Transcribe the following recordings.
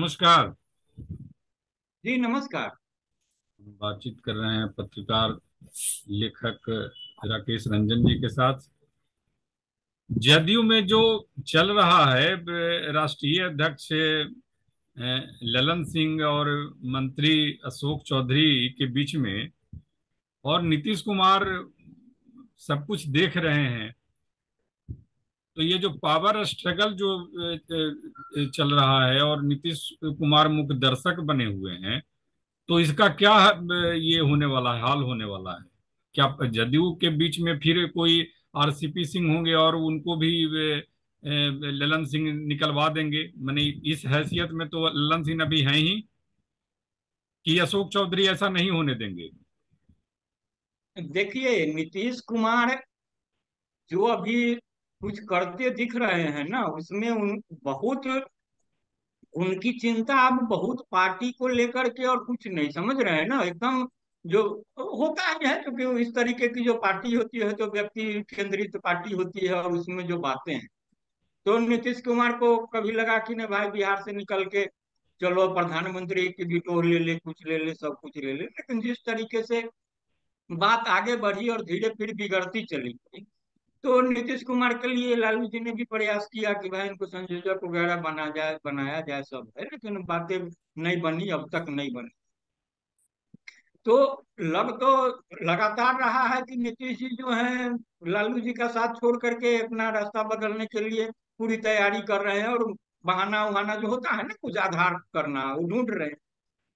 नमस्कार। जी नमस्कार। हम बातचीत कर रहे हैं पत्रकार लेखक राकेश रंजन जी के साथ। जदयू में जो चल रहा है राष्ट्रीय अध्यक्ष ललन सिंह और मंत्री अशोक चौधरी के बीच में, और नीतीश कुमार सब कुछ देख रहे हैं। तो ये जो पावर स्ट्रगल जो चल रहा है और नीतीश कुमार मुख्य दर्शक बने हुए हैं, तो इसका क्या ये होने वाला है, हाल होने वाला है? क्या जदयू के बीच में फिर कोई आरसीपी सिंह होंगे और उनको भी ललन सिंह निकलवा देंगे? माने इस हैसियत में तो ललन सिंह अभी हैं ही, कि अशोक चौधरी ऐसा नहीं होने देंगे? देखिए नीतीश कुमार जो अभी कुछ करते दिख रहे हैं ना उसमें उन बहुत उनकी चिंता अब बहुत पार्टी को लेकर के और कुछ नहीं समझ रहे हैं ना एकदम। जो होता ही है क्योंकि इस तरीके की जो पार्टी होती है तो व्यक्ति केंद्रित पार्टी होती है और उसमें जो बातें हैं तो नीतीश कुमार को कभी लगा कि नहीं भाई बिहार से निकल के चलो प्रधानमंत्री की भी टोर ले ले कुछ ले ले सब कुछ ले ले, लेकिन जिस तरीके से बात आगे बढ़ी और धीरे फिर बिगड़ती चली गई तो नीतीश कुमार के लिए लालू जी ने भी प्रयास किया कि भाई इनको संयोजक वगैरह बनाया जाए सब है, लेकिन बातें नहीं बनी, अब तक नहीं बनी। तो लग तो लगातार रहा है कि नीतीश जी जो है लालू जी का साथ छोड़ करके अपना रास्ता बदलने के लिए पूरी तैयारी कर रहे हैं और बहाना उहाना जो होता है ना कुछ आधार करना वो ढूंढ रहे हैं।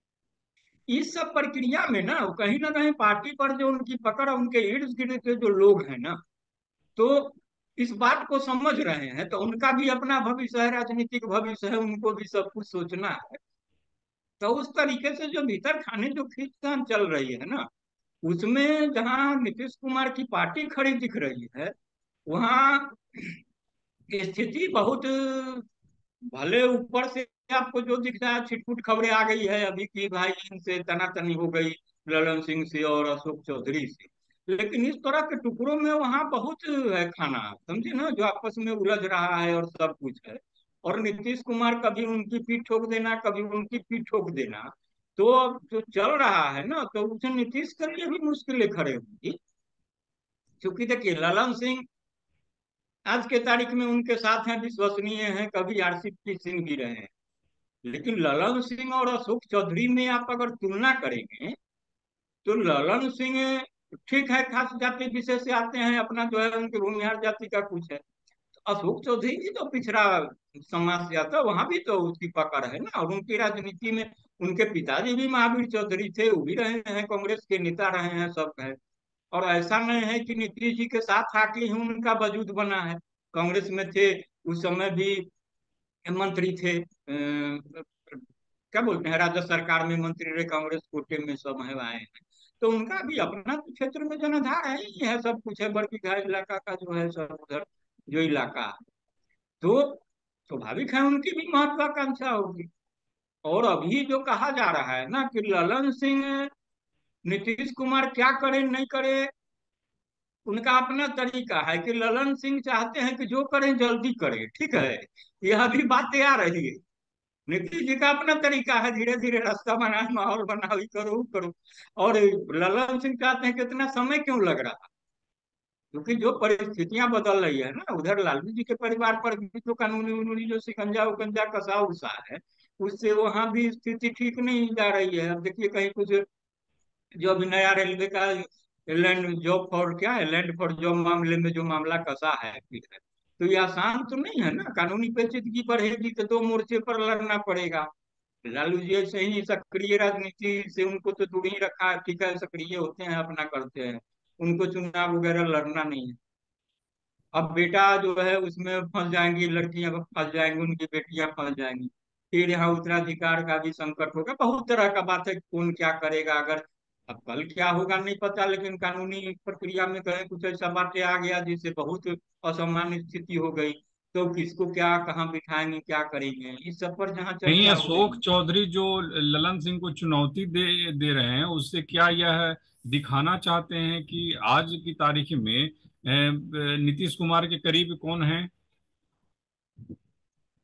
इस सब प्रक्रिया में ना कहीं ना कहीं पार्टी पर जो उनकी पकड़ है, उनके इर्द गिर्द के जो लोग हैं ना तो इस बात को समझ रहे हैं तो उनका भी अपना भविष्य है, राजनीतिक भविष्य है, उनको भी सब कुछ सोचना है। तो उस तरीके से जो भीतर खाने जो खींचतान चल रही है ना उसमें जहां नीतीश कुमार की पार्टी खड़ी दिख रही है वहां स्थिति बहुत भले ऊपर से आपको जो दिख रहा है छिटपुट खबरें आ गई है अभी की भाई इनसे तनातनी हो गई ललन सिंह से और अशोक चौधरी से, लेकिन इस तरह के टुकड़ों में वहां बहुत है खाना समझे ना जो आपस में उलझ रहा है और सब कुछ है। और नीतीश कुमार कभी उनकी पीठ ठोक देना कभी उनकी पीठ ठोक देना, तो अब जो चल रहा है ना तो उसे नीतीश के लिए भी मुश्किलें खड़े होंगी। क्योंकि देखिए ललन सिंह आज के तारीख में उनके साथ हैं, विश्वसनीय हैं, कभी आरसीपी सिंह भी रहे हैं, लेकिन ललन सिंह और अशोक चौधरी में आप अगर तुलना करेंगे तो ललन सिंह ठीक है खास जाति विशेष से आते हैं, अपना जो है उनके भूमिहार जाति का कुछ है। तो अशोक चौधरी जी तो पिछड़ा समाज से आता, वहां भी तो उसकी पकड़ है ना, और उनकी राजनीति में उनके पिताजी भी महावीर चौधरी थे, वो भी रहे हैं, कांग्रेस के नेता रहे हैं, सब है। और ऐसा नहीं है कि नीतीश जी के साथ आके ही उनका वजूद बना है, कांग्रेस में थे उस समय भी, मंत्री थे, क्या बोलते हैं राज्य सरकार में मंत्री रहे, कांग्रेस कोटे में सब है आए हैं। तो उनका भी अपना तो क्षेत्र में जनाधार है ही है, सब कुछ है, बड़की घाट इलाका का जो है सब उधर जो इलाका है। तो स्वाभाविक है उनकी भी महत्वाकांक्षा होगी। और अभी जो कहा जा रहा है ना कि ललन सिंह नीतीश कुमार क्या करे नहीं करे, उनका अपना तरीका है कि ललन सिंह चाहते हैं कि जो करें जल्दी करें, ठीक है, यह भी बातें आ रही है। नीतीश जी का अपना तरीका है, धीरे धीरे रास्ता बनाओ माहौल बनाओ ये करो वो करो। और ललन सिंह चाहते हैं कि इतना समय क्यों लग रहा, क्योंकि जो परिस्थितियां बदल रही है ना उधर लालू जी के परिवार पर भी जो कानूनी उनूनी जो शिकंजा उकंजा कसा उसा है उससे वहां भी स्थिति ठीक नहीं जा रही है। अब देखिए कहीं कुछ जो अभी नया रेलवे का लैंड जॉब फॉर क्या है लैंड फॉर जॉब मामले में जो मामला कसा है ठीक है, तो ये आसान तो नहीं है ना, कानूनी पेचीदगी बढ़ेगी तो दो मोर्चे पर लड़ना पड़ेगा। लालू जी ऐसे ही सक्रिय राजनीति से उनको तो दूर ही रखा है, ठीक है सक्रिय होते हैं अपना करते हैं, उनको चुनाव वगैरह लड़ना नहीं है। अब बेटा जो है उसमें फंस जाएंगी, लड़कियां फंस जाएंगी, उनकी बेटियां फंस जाएंगी, फिर यहाँ उत्तराधिकार का भी संकट होगा, बहुत तरह का बात है कौन क्या करेगा अगर। अब कल क्या होगा नहीं पता, लेकिन कानूनी प्रक्रिया में कहीं कुछ ऐसा बातें आ गया जिससे बहुत असामान्य स्थिति हो गई, तो किसको क्या कहाँ बिठाएंगे क्या करेंगे, इस सब पर जहाँ नहीं, चर्चा हो अशोक रही चौधरी जो ललन सिंह को चुनौती दे रहे हैं, उससे क्या यह दिखाना चाहते हैं कि आज की तारीख में नीतीश कुमार के करीब कौन है?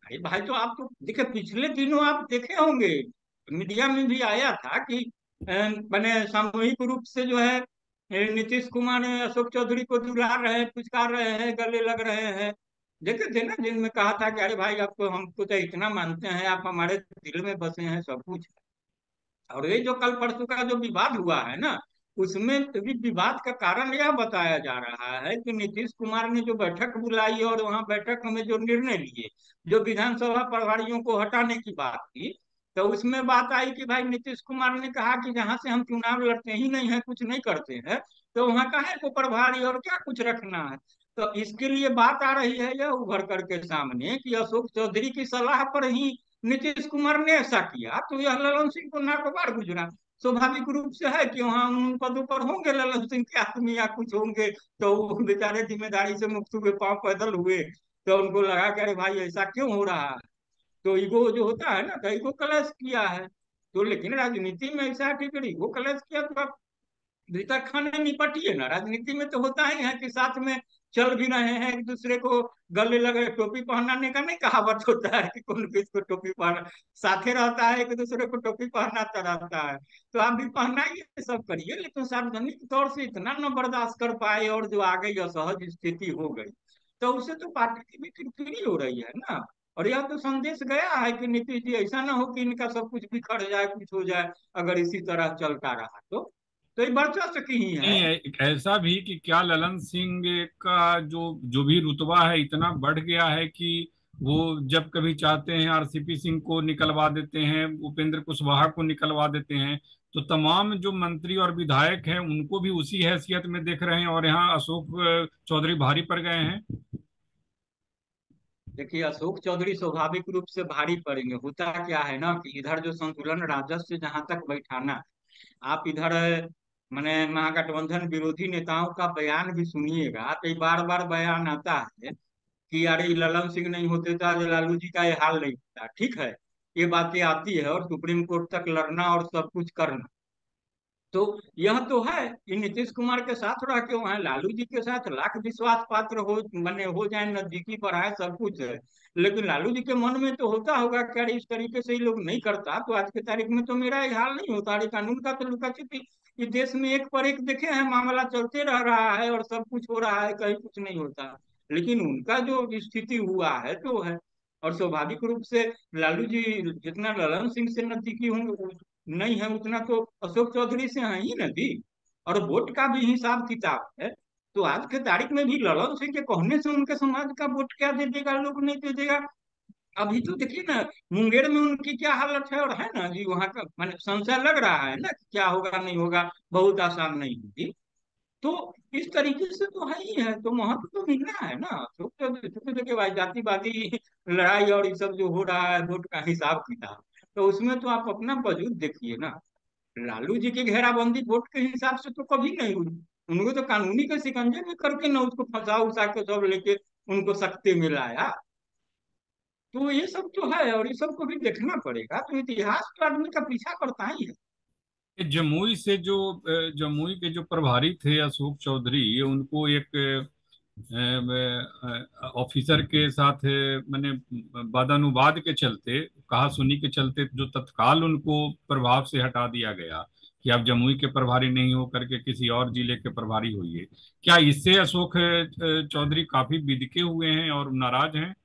अरे भाई, तो आप तो देखे, पिछले दिनों आप देखे होंगे, मीडिया में भी आया था कि मैंने सामूहिक रूप से जो है नीतीश कुमार ने अशोक चौधरी को दुलार रहे हैं, पुचकार रहे हैं, गले लग रहे हैं। देखे थे ना, जिनमें कहा था कि अरे भाई, आपको हमको तो इतना मानते हैं, आप हमारे दिल में बसे हैं, सब कुछ। और ये जो कल परसों का जो विवाद हुआ है ना, उसमें भी विवाद का कारण यह बताया जा रहा है कि नीतीश कुमार ने जो बैठक बुलाई और वहां बैठक में जो निर्णय लिए, जो विधानसभा प्रभारियों को हटाने की बात की, तो उसमें बात आई कि भाई नीतीश कुमार ने कहा कि जहां से हम चुनाव लड़ते ही नहीं है, कुछ नहीं करते हैं, तो वहां काहे को प्रभारी और क्या कुछ रखना है। तो इसके लिए बात आ रही है यह उभर करके सामने कि अशोक चौधरी की सलाह पर ही नीतीश कुमार ने ऐसा किया, तो यह ललन सिंह को नागवार गुजरा। स्वाभाविक रूप से है कि वहां उन पदों पर होंगे ललन सिंह के आदमी या कुछ होंगे, तो वो बेचारे जिम्मेदारी से मुक्त हुए, पांव पैदल हुए, तो उनको लगा कि अरे भाई ऐसा क्यों हो रहा है। तो ईगो जो होता है ना, तो ईगो क्लैश किया है। तो लेकिन राजनीति में ऐसा है कि अगर ईगो क्लैश किया तो आप भीतर खाने निपटिए ना। राजनीति में तो होता ही है कि साथ में चल भी रहे हैं, एक दूसरे को गले लगे, टोपी पहनाने का नहीं कहावत होता है कि कौन किसको टोपी पहना, साथे रहता है, एक दूसरे को टोपी पहनाता रहता है। तो आप भी पहनाइए, सब करिए, लेकिन सार्वजनिक तौर से इतना न बर्दाश्त कर पाए और जो आ गई असहज स्थिति हो गई, तो उससे तो पार्टी की भी किरकिरी हो रही है ना। और यह तो संदेश गया है कि नीतीश जी, ऐसा ना हो कि इनका सब कुछ बिखर जाए, कुछ हो जाए, अगर इसी तरह चलता रहा तो ये वर्चस्व की ही है। नहीं ऐसा भी कि क्या ललन सिंह का जो जो भी रुतबा है इतना बढ़ गया है कि वो जब कभी चाहते हैं आरसीपी सिंह को निकलवा देते हैं, उपेंद्र कुशवाहा को निकलवा देते हैं, तो तमाम जो मंत्री और विधायक हैं उनको भी उसी हैसियत में देख रहे हैं, और यहाँ अशोक चौधरी भारी पड़ गए हैं। देखिए, अशोक चौधरी स्वाभाविक रूप से भारी पड़ेंगे। होता क्या है ना कि इधर जो संतुलन राजस्व जहां तक बैठाना, आप इधर मैंने महागठबंधन विरोधी नेताओं का बयान भी सुनिएगा, तो बार बार बयान आता है कि अरे ललन सिंह नहीं होते तो आज लालू जी का ये हाल नहीं होता। ठीक है, ये बातें आती है, और सुप्रीम कोर्ट तक लड़ना और सब कुछ करना। तो यह तो है कि नीतीश कुमार के साथ रह के वहां लालू जी के साथ लाख विश्वास पात्र हो, बने हो जाए, नजदीकी पर आए, सब कुछ है। लेकिन लालू जी के मन में तो होता होगा कि अरे इस तरीके से ही लोग नहीं करता तो आज की तारीख में तो मेरा ये हाल नहीं होता। अरे कानून का तो लुका छिपी इस देश में एक पर एक देखे हैं, मामला चलते रह रहा है और सब कुछ हो रहा है, कहीं कुछ नहीं होता। लेकिन उनका जो स्थिति हुआ है तो है। और स्वाभाविक रूप से लालू जी जितना ललन सिंह से नजदीकी होंगे नहीं है, उतना तो अशोक चौधरी से है ही नहीं। और वोट का भी हिसाब किताब है। तो आज के तारीख में भी ललन सिंह के कहने से उनके समाज का वोट क्या दे देगा, लोग नहीं दे देगा। अभी तो देखिए ना, मुंगेर में उनकी क्या हालत है, और है ना जी वहां का मैंने संशय लग रहा है ना कि क्या होगा नहीं होगा, बहुत आसान नहीं होगी। तो इस तरीके से तो है ही है, तो महत्व तो मिलना है ना। तो देखिए भाई, जातिवादी लड़ाई और ये सब जो हो रहा है, वोट का हिसाब किताब, तो उसमें तो आप अपना वजूद देखिए ना। लालू जी की घेराबंदी वोट के हिसाब से तो कभी नहीं हुई। उनको तो कानूनी के शिकंजे में करके ना उसको फंसा उसा के सब लेके उनको सख्ते में लाया। तो ये सब तो है, और ये सब को भी देखना पड़ेगा। तो इतिहास तो आदमी का पीछा करता ही है। जमुई से जो जमुई के जो प्रभारी थे अशोक चौधरी, उनको एक ऑफिसर के साथ मैंने वादानुवाद के चलते, कहा सुनी के चलते, जो तत्काल उनको प्रभाव से हटा दिया गया कि आप जमुई के प्रभारी नहीं हो करके किसी और जिले के प्रभारी होइए। क्या इससे अशोक चौधरी काफी बिदके हुए हैं और नाराज हैं?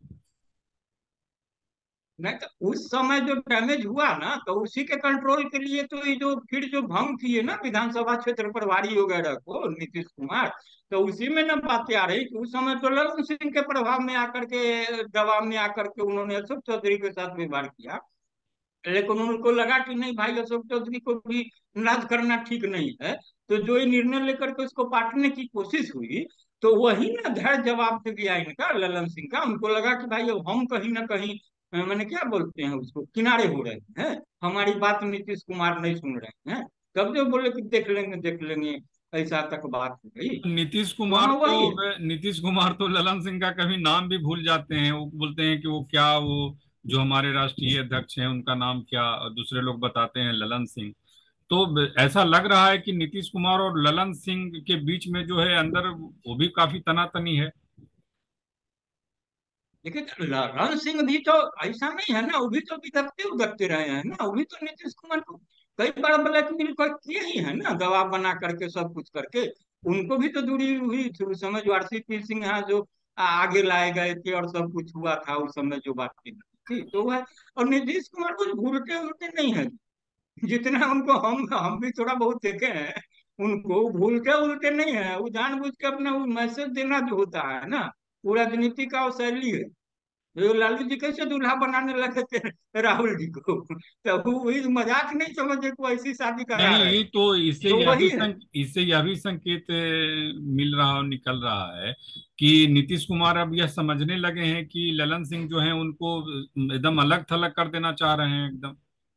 नहीं तो उस समय जो डैमेज हुआ ना, तो उसी के कंट्रोल के लिए तो ये जो फिर जो भंग किए ना विधानसभा क्षेत्र प्रभारी वगैरह को नीतीश कुमार, तो उसी में ना बातें आ रही कि उस समय तो ललन सिंह के प्रभाव में आकर के, दबाव में आकर के उन्होंने अशोक चौधरी के साथ व्यवहार किया। लेकिन उनको लगा कि नहीं भाई, अशोक चौधरी को भी नाराज करना ठीक नहीं है। तो जो ये निर्णय लेकर के उसको पाटने की कोशिश हुई, तो वही ना धैर्य जवाब दे दिया इनका, ललन सिंह का। उनको लगा कि भाई अब हम कहीं ना कहीं मैंने क्या बोलते हैं उसको, किनारे हो रहे हैं, हमारी बात नीतीश कुमार नहीं सुन रहे हैं। तब जो बोले कि देख लेंगे, ऐसा तक बात हो गई। तो हाँ, वही है। नीतीश कुमार तो ललन सिंह का कभी नाम भी भूल जाते हैं। वो बोलते हैं कि वो क्या, वो जो हमारे राष्ट्रीय अध्यक्ष हैं उनका नाम क्या, और दूसरे लोग बताते हैं ललन सिंह। तो ऐसा लग रहा है कि नीतीश कुमार और ललन सिंह के बीच में जो है अंदर वो भी काफी तनातनी है। लेकिन रण सिंह भी तो ऐसा नहीं है ना, वो भी तो बिदकते उदकते रहे हैं ना, वो भी तो नीतीश कुमार को कई बार ब्लैकमेल कर किए ही है ना, दबाव बना करके सब कुछ करके। उनको भी तो जुड़ी हुई थी उस समय, जो आरसीपी सिंह यहाँ जो आगे लाए गए थे और सब कुछ हुआ था उस समय जो बातचीत थी, तो वह। और नीतीश कुमार कुछ भूलते उलटे नहीं है, जितना उनको हम भी थोड़ा बहुत देखे हैं, उनको भूलते उलटे नहीं है। वो जानबूझ के अपना वो मैसेज देना जो होता है ना, वो राजनीति का वो शैली है। जो लालू जी कैसे दूल्हा बनाने लगे थे राहुल जी को, तो वो वही मजाक नहीं समझे को ऐसी शादी करा रहे नहीं, हैं, तो इससे तो यह भी वही है। इससे यह भी संकेत मिल रहा और निकल रहा है कि नीतीश कुमार अब यह समझने लगे हैं कि ललन सिंह जो हैं उनको एकदम अलग थलग कर देना चाह रहे हैं एकदम।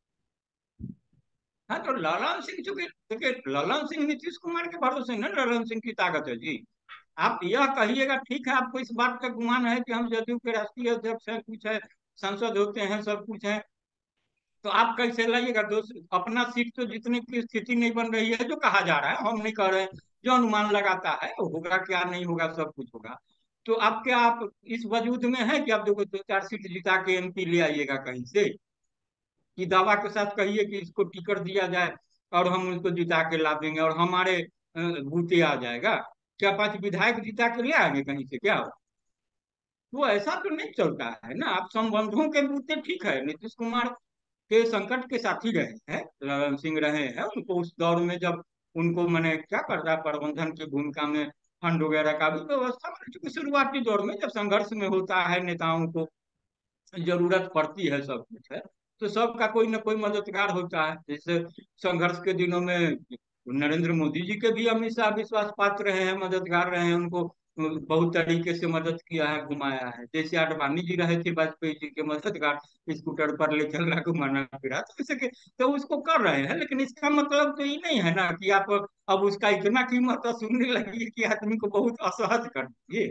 हाँ, तो ललन सिंह चूंकि देखिए, ललन सिंह नीतीश कुमार के भरोसे ना ललन सिंह की ताकत है जी। आप यह कहिएगा ठीक है, आपको इस बात का गुमान है कि हम जदयू के राष्ट्रीय अध्यक्ष हैं, कुछ है, सांसद होते हैं, सब कुछ है, तो आप कैसे लाइएगा दोस्त अपना सीट? तो जीतने की स्थिति नहीं बन रही है जो कहा जा रहा है, हम नहीं कह रहे हैं, जो अनुमान लगाता है वो होगा क्या नहीं होगा, सब कुछ होगा। तो आप क्या, आप इस वजूद में है कि आप दो दो चार सीट जिता के एमपी ले आइएगा कहीं से, कि दावा के साथ कहिए कि इसको टिकट दिया जाए और हम उसको जिता के ला देंगे और हमारे बूते आ जाएगा? क्या 5 विधायक जिता के ले आएंगे कहीं से क्या? तो ऐसा तो नहीं चलता है ना। आप संबंधों के बूते ठीक है, नीतीश कुमार के संकट के साथी रहे हैं, ललन सिंह रहे हैं, उनको उस दौर में जब उनको मैंने क्या करता है प्रबंधन की भूमिका में, फंड वगैरह का भी व्यवस्था, मैंने चूंकि शुरुआती दौर में जब संघर्ष में होता है नेताओं को जरूरत पड़ती है, सब कुछ है, तो सबका कोई ना कोई मददगार होता है। जैसे संघर्ष के दिनों में नरेंद्र मोदी जी के भी हमेशा विश्वास पात्र रहे हैं, मददगार रहे हैं, उनको बहुत तरीके से मदद किया है, घुमाया है। जैसे आडवाणी जी रहे थे वाजपेयी जी के मददगार, स्कूटर पर ले चल रहा, घुमाना फिरा, तो इसे तो उसको कर रहे हैं। लेकिन इसका मतलब तो ये नहीं है ना कि आप अब उसका इतना कीमत सुनने लगी कि आदमी को बहुत असहज कर दिए।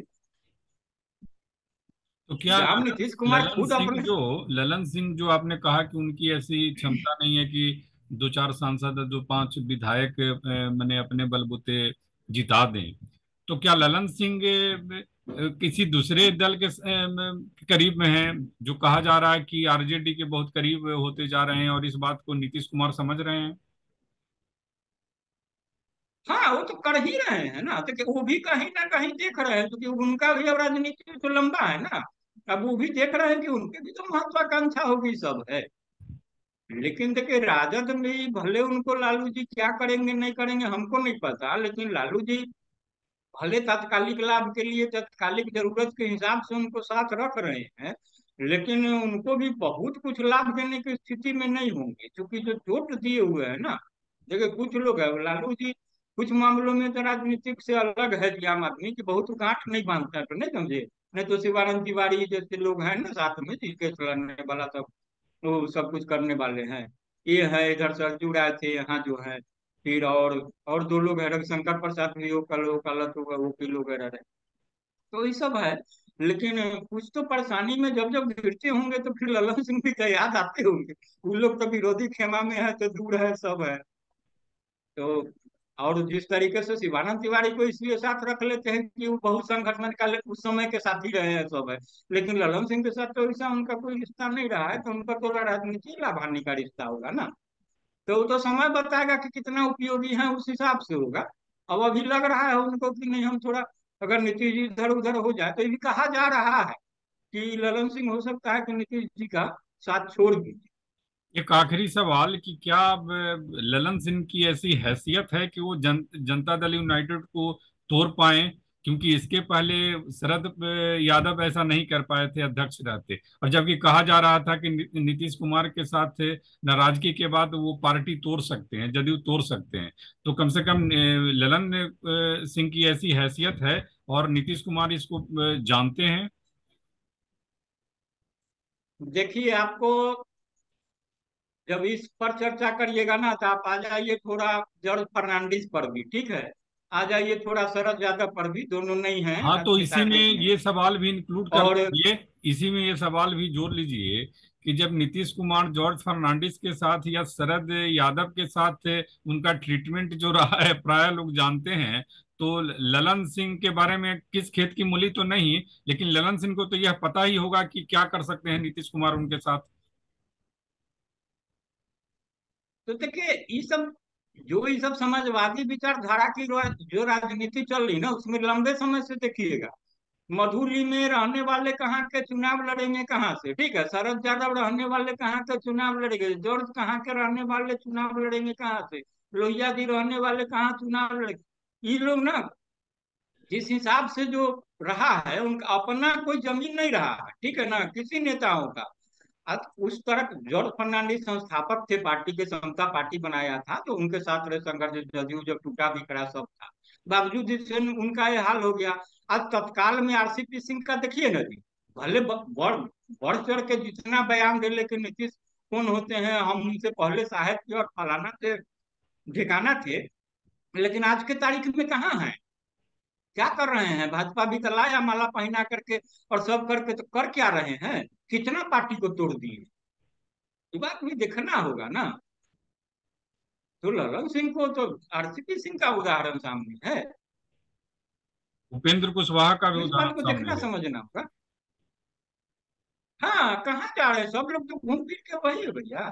तो क्या जब ललन नीतीश कुमार खुद अपने, ललन सिंह जो आपने कहा कि उनकी ऐसी क्षमता नहीं है कि दो चार सांसद, दो पांच विधायक मैंने अपने बलबूते जिता दें, तो क्या ललन सिंह किसी दूसरे दल के करीब में हैं? जो कहा जा रहा है कि आरजेडी के बहुत करीब होते जा रहे हैं और इस बात को नीतीश कुमार समझ रहे हैं। हाँ वो तो कर ही रहे हैं ना, तो वो भी कहीं ना कहीं देख रहे हैं, क्योंकि उनका भी अब राजनीति तो लंबा है ना। अब वो भी देख रहे हैं कि उनके भी तो महत्वाकांक्षा होगी, सब है। लेकिन देखिए, राजद में भले उनको लालू जी क्या करेंगे नहीं करेंगे हमको नहीं पता, लेकिन लालू जी भले तात्कालिक लाभ के लिए, तात्कालिक जरूरत के हिसाब से उनको साथ रख रहे हैं, लेकिन उनको भी बहुत कुछ लाभ देने की स्थिति में नहीं होंगे, क्योंकि जो चोट दिए हुए हैं ना। देखिए कुछ लोग है, लालू जी कुछ मामलों में तो राजनीतिक से अलग है जी, आम आदमी की बहुत गांठ नहीं बांधता है, तो नहीं समझे। नहीं तो शिवानंद तिवारी जैसे लोग हैं ना साथ में, जी केस लड़ने वाला सब, वो सब कुछ करने वाले हैं। ये है इधर सरजू राय थे यहाँ जो है, फिर और दो लोग हैं, रविशंकर प्रसाद भी, वो कल वकालत वकील वगैरह रहे, तो ये सब है। लेकिन कुछ तो परेशानी में जब जब गिरते होंगे तो फिर ललन सिंह भी तो याद आते होंगे। उन लोग तो विरोधी खेमा में है, तो दूर है, सब है। तो और जिस तरीके से शिवानंद तिवारी को इसलिए साथ रख लेते हैं कि वो बहुत संघर्ष में निकाले, उस समय के साथ ही रहे हैं, सब है। लेकिन ललन सिंह के साथ तो ऐसा उनका कोई रिश्ता नहीं रहा है, तो उनका तो राजनीति लाभ हानि का रिश्ता होगा ना। तो वो तो समय बताएगा कि कितना उपयोगी है, उस हिसाब से होगा। अब अभी लग रहा है उनको कि नहीं, हम थोड़ा, अगर नीतीश जी इधर उधर हो जाए, तो ये भी कहा जा रहा है कि ललन सिंह हो सकता है कि नीतीश जी का साथ छोड़ दीजिए। एक आखिरी सवाल कि क्या अब ललन सिंह की ऐसी हैसियत है कि वो जनता दल यूनाइटेड को तोड़ पाए? क्योंकि इसके पहले शरद यादव ऐसा नहीं कर पाए थे अध्यक्ष रहते, और जबकि कहा जा रहा था कि नीतीश कुमार के साथ नाराजगी के बाद वो पार्टी तोड़ सकते हैं, जदयू तोड़ सकते हैं। तो कम से कम ललन सिंह की ऐसी हैसियत है और नीतीश कुमार इसको जानते हैं। देखिए, आपको जब इस पर चर्चा करिएगा ना, तो आप आ जाइए थोड़ा जॉर्ज फर्नांडिस पर भी, ठीक है, आ जाइए थोड़ा शरद यादव पर भी, दोनों नहीं हैं हाँ, तो इसी में रिटायरमेंट में। ये सवाल भी इंक्लूड कर और लीजिए, इसी में ये सवाल भी जोड़ लीजिए कि जब नीतीश कुमार जॉर्ज फर्नांडिस के साथ या शरद यादव के साथ उनका ट्रीटमेंट जो रहा है प्राय लोग जानते हैं, तो ललन सिंह के बारे में किस खेत की मूली तो नहीं, लेकिन ललन सिंह को तो यह पता ही होगा कि क्या कर सकते हैं नीतीश कुमार उनके साथ। तो देखिए ये सब समाजवादी विचारधारा की जो राजनीति चल रही ना, उसमें लंबे समय से देखिएगा, मधुली में रहने वाले कहाँ के चुनाव लड़ेंगे कहाँ से, ठीक है, शरद यादव रहने वाले कहाँ के चुनाव लड़ेंगे, जॉर्ज कहाँ के रहने वाले चुनाव लड़ेंगे कहाँ से, लोहिया जी रहने वाले कहाँ चुनाव लड़ेंगे। ये लोग ना जिस हिसाब से जो रहा है, उनका अपना कोई जमीन नहीं रहा है, ठीक है ना, किसी नेताओं का। उस तरह जॉर्ज फर्नांडिस संस्थापक थे पार्टी के, समता पार्टी बनाया था, तो उनके साथ रहे संघर्ष, जदयू जब टूटा बिखरा सब था, बावजूद इससे उनका ये हाल हो गया। आज तत्काल में आरसीपी सिंह का देखिए ना जी, भले बढ़ बढ़ चढ़ के जितना बयान दे, लेकिन नीतीश कौन होते हैं, हम उनसे पहले साहेब थे और फलाना थे ठिकाना थे, लेकिन आज के तारीख में कहाँ है, क्या कर रहे हैं, भाजपा भी तो लाया माला पहना करके और सब करके, तो कर क्या रहे हैं, कितना पार्टी को तोड़ दिए, ये बात भी देखना होगा ना। तो ललन सिंह को तो आरसीपी सिंह का उदाहरण सामने है, उपेंद्र कुशवाहा का तो भी इस बात उदाहरण को देखना सामने है। समझना होगा। हाँ, कहाँ जा रहे हैं सब लोग, तो घूम फिर के वही है भैया।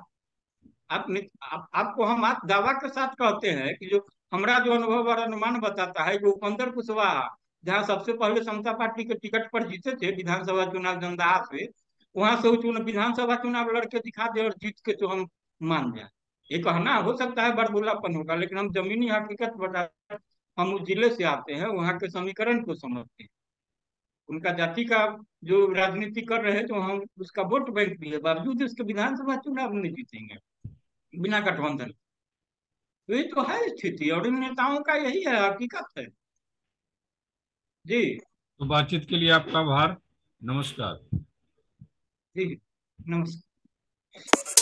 आपको हम आप दावा के साथ कहते हैं कि जो हमारा जो अनुभव और अनुमान बताता है कि उपेंद्र कुशवाहा जहाँ सबसे पहले समता पार्टी के टिकट पर जीते थे विधानसभा चुनाव जंदाहा से, वहां से वो विधानसभा चुनाव लड़के दिखा दे और जीत के तो हम मान जाए। ये कहना हो सकता है बड़बोलापन होगा, लेकिन हम जमीनी हकीकत बता, हम उस जिले से आते हैं, वहाँ के समीकरण को समझते हैं, उनका जाति का जो राजनीति कर रहे हैं, तो हम उसका वोट बैंक भी है, बावजूद इसके विधानसभा चुनाव नहीं जीतेंगे बिना गठबंधन। तो ये तो है स्थिति, और इन नेताओं का यही है, हकीकत है जी। तो बातचीत के लिए आपका आभार। नमस्कार। जी, नमस्कार।